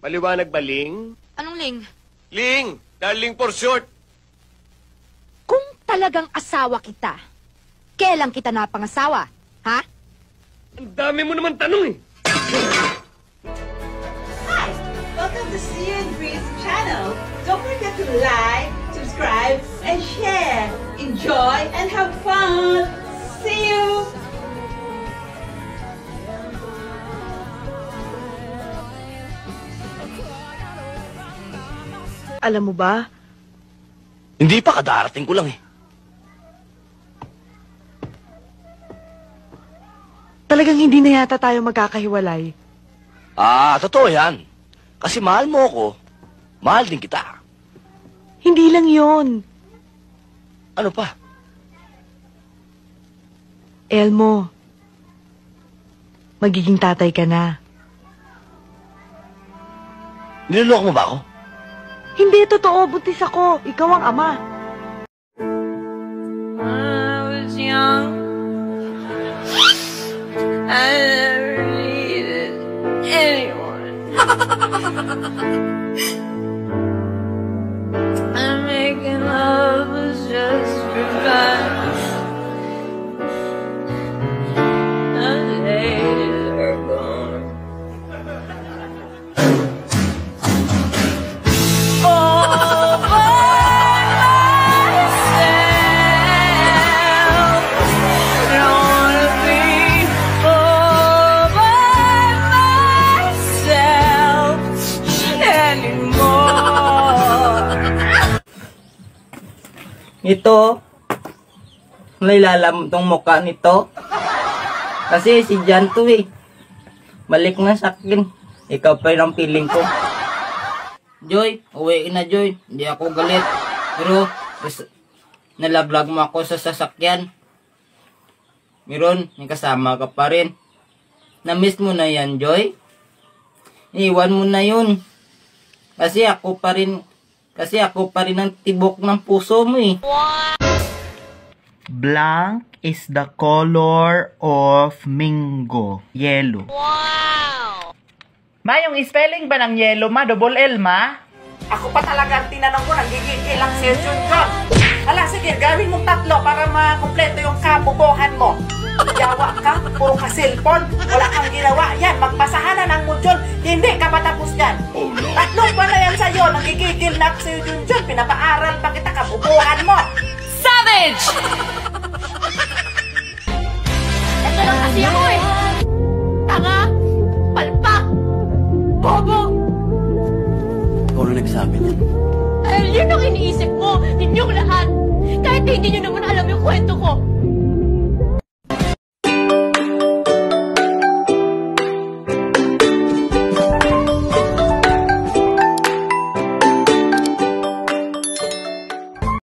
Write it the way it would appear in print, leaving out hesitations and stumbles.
Maliwanag ba, Ling? Anong Ling? Ling! Darling for short! Kung talagang asawa kita, kailan kita napangasawa? Ha? Ang dami mo naman tanong eh! Hi! Welcome to See and Breeze channel. Don't forget to like, subscribe, and share. Enjoy and have fun! See you! Alam mo ba, Hindi pa, kadarating ko lang eh. talagang hindi na yata tayo magkakahiwalay. Totoo yan. Kasi mahal mo ako, mahal din kita. Hindi lang yon. Ano pa? Elmo, magiging tatay ka na. Niloloko mo ba ako? Hindi, totoo. Buntis ako. Ikaw ang ama. I was young. I never needed anyone. And making love was just for fun. The days are gone. All by myself. Don't wanna be all by myself anymore. Ito, nailalam tong mukha nito. Kasi si Jan to eh. Balik na sa akin. Ikaw pa rin ang feeling ko. Joy, uwi na Joy. Hindi ako galit. Pero, nalablag mo ako sa sasakyan. Meron, may kasama ka pa rin. Na-miss mo na yan, Joy. Iwan mo na yun. Kasi ako pa rin ang tibok ng puso mo eh. Blank is the color of mango. Yellow. Wow! Ma, yung spelling ba ng yellow, ma? Double L, ma? Ako pa talaga ang tinanong ko, nagigigil ang session John. Hala, sige, gawin mong 3 para makumpleto yung kabubuhan mo. Yawa ka, puro ka cellphone, wala kang ginawa. Yan, magpasahanan ang modyon, hindi ka patapos yan. 3 pa na yan sa'yo, nagigigil na ako sa'yo John. Pinapaaral pa kita, kabubuhan mo. Savage! Ito lang kasi ako eh. Tanga! Palpak! Bobo! Ikaw na nagsabi niyan. Dahil yun ang iniisip mo, ninyong lahat. Kahit hindi nyo naman alam yung kwento ko.